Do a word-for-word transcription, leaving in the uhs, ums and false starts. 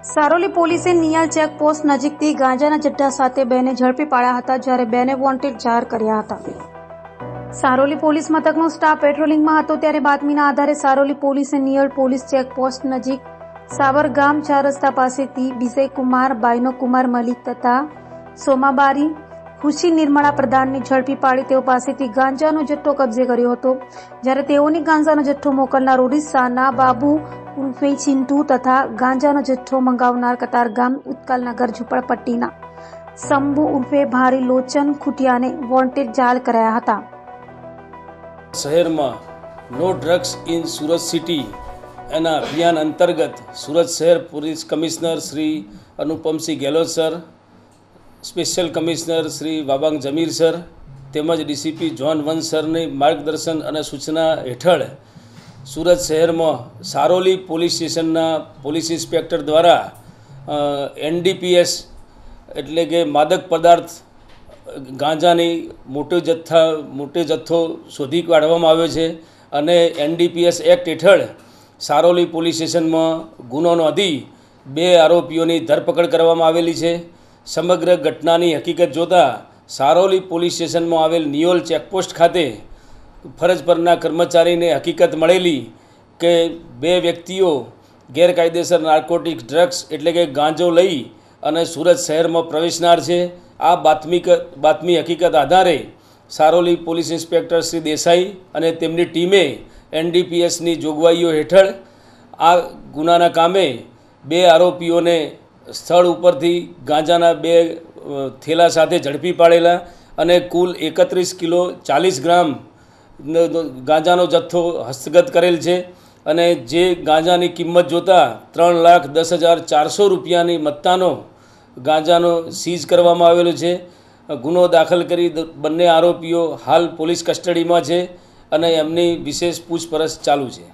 સારોલી પોલીસે નિયાલ ચેકપોસ્ટ નજીકથી ગાંજાના જથ્થા સાથે બેને ઝડપી પાડ્યા હતા, જ્યારે બેને વોન્ટેડ જાહેર કર્યા હતા. સારોલી પોલીસ મથકનો સ્ટાફ પેટ્રોલિંગમાં હતો ત્યારે બાતમીના આધારે સારોલી પોલીસે નિયલ પોલીસ ચેકપોસ્ટ નજીક સાવરગામ ચાર રસ્તા પાસેથી વિજયકુમાર બાયનો કુમાર મલિક તથા સોમાબારી ખુશી નિર્મળા પ્રધાનને ઝડપી પાડી તેઓ પાસેથી ગાંજાનો જથ્થો કબજે કર્યો હતો, જ્યારે તેઓની ગાંજાનો જથ્થો મોકલનાર ઓડિશાના બાબુ ઉર્ફે ચિંટુ તથા ગાંજાનો જથ્થો મંગાવનાર કતારગામ ઉત્કલનગર ઝુંપડપટ્ટીના શંભુ ઉર્ફે ભારી લોચન ખુટિયાને વોન્ટેડ જાહેર કર્યા હતા. શહેરમાં no drugs in Surat city એના અભિયાન અંતર્ગત સુરત શહેર police commissioner Shri Anupamsinh Gehlot sir, special commissioner Shri Wabang Jamir sir તેમજ ડીસીપી જોન વન સરની માર્ગદર્શન અને સૂચના હેઠળ સુરત શહેરમાં સારોલી પોલીસ સ્ટેશનના પોલીસ ઇન્સ્પેક્ટર દ્વારા એનડીપીએસ એટલે કે માદક પદાર્થ ગાંજાની મોટો જથ્થા મોટો જથ્થો શોધી કાઢવામાં આવ્યો છે અને એનડીપીએસ એક્ટ હેઠળ સારોલી પોલીસ સ્ટેશનમાં ગુનો નોંધી બે આરોપીઓની ધરપકડ કરવામાં આવેલી છે. સમગ્ર ઘટનાની હકીકત જોતાં સારોલી પોલીસ સ્ટેશનમાં આવેલ નિયોલ ચેકપોસ્ટ ખાતે ફરજ પરના કર્મચારીને હકીકત મળેલી કે બે વ્યક્તિઓ ગેરકાયદેસર નાર્કોટિક ડ્રગ્સ એટલે કે ગાંજો લઈ અને સુરત શહેરમાં પ્રવેશનાર છે. આ બાતમી બાતમી હકીકત આધારે સારોલી પોલીસ ઇન્સ્પેક્ટર શ્રી દેસાઈ અને તેમની ટીમે એનડીપીએસની જોગવાઈઓ હેઠળ આ ગુનાના કામે બે આરોપીઓને સ્થળ ઉપરથી ગાંજાના બે થેલા સાથે ઝડપી પાડેલા અને કુલ એકત્રીસ કિલો ચાલીસ ગ્રામ ગાંજાનો જથ્થો હસ્તગત કરેલ છે અને જે ગાંજાની કિંમત જોતાં ત્રણ લાખ દસ હજાર ચારસો રૂપિયાની મત્તાનો ગાંજાનો સીઝ કરવામાં આવેલો છે. ગુનો દાખલ કરી બંને આરોપીઓ હાલ પોલીસ કસ્ટડીમાં છે અને એમની વિશેષ પૂછપરછ ચાલુ છે.